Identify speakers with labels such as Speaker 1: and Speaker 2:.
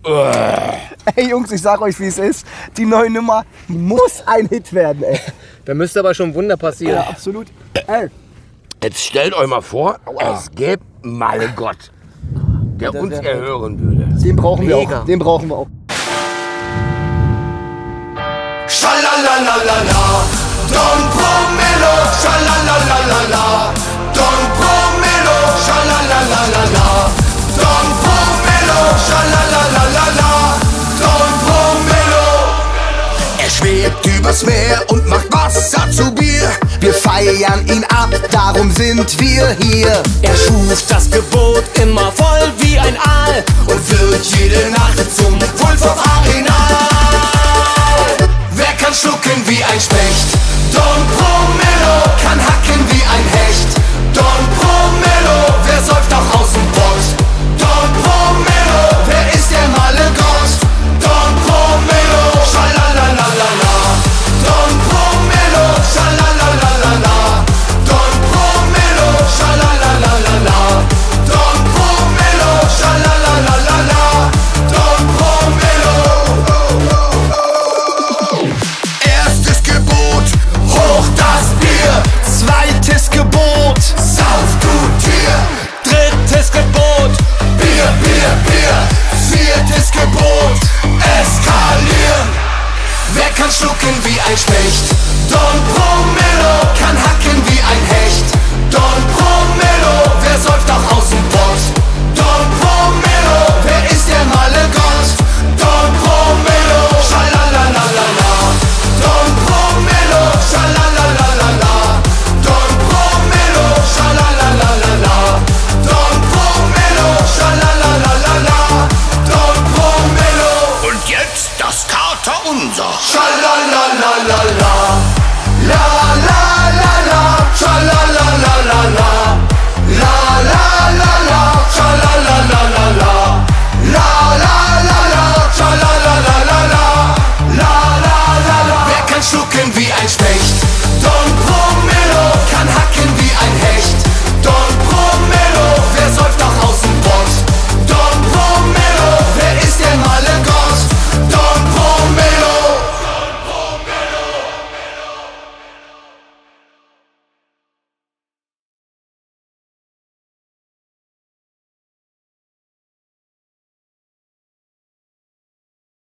Speaker 1: Ey Jungs, ich sag euch, wie es ist. Die neue Nummer muss ein Hit werden, ey.
Speaker 2: Da müsste aber schon ein Wunder passieren.
Speaker 1: Ja, absolut. Ey.
Speaker 3: Jetzt stellt euch mal vor, es gäbe Malle-Gott, der uns erhören würde.
Speaker 1: Den brauchen wir auch. Den brauchen wir auch.
Speaker 4: Schalalalala, Don Promillo, schalalalala, Don Promillo, schalalalala, Don Promillo, schalalalala, Don Promillo. Er schwebt übers Meer und macht Wasser zu Bier. Wir feiern ihn ab, darum sind wir hier.
Speaker 5: Er schuf das Gebot immer voll wie ein Aal
Speaker 4: Und wird jede Nacht zum Wulf of Arenal. Wer kann schlucken wie ein Specht? Don Promillo kann hacken wie ein Hecht. Don Promillo, wer säuft auch aus dem Pott? Don Promillo, wer ist der Malle-Gott? Don Promillo, schalalalala. Don Promillo, schalalalala. Don Promillo, schalalalala. Don Promillo, schalalalala. Don Promillo. Erstes Gebot, hoch das Bier. Zweites Gebot, sauf du Tier.
Speaker 5: Drittes Gebot,
Speaker 4: Bier, Bier, Bier. Viertes Gebot, eskalieren. Wer kann schlucken wie ein Specht? Don Promillo kann hacken wie ein Hecht. Don Promillo, wer säuft auch aus dem Pott? Don Promillo, wer ist der Malle-Gott? Don Promillo, schalalalala. Don Promillo, schalalalala. Don Promillo, schalalalala. Don Promillo, schalalalala. Don Promillo.
Speaker 3: Und jetzt das Kater unser.
Speaker 4: Schalalalala. La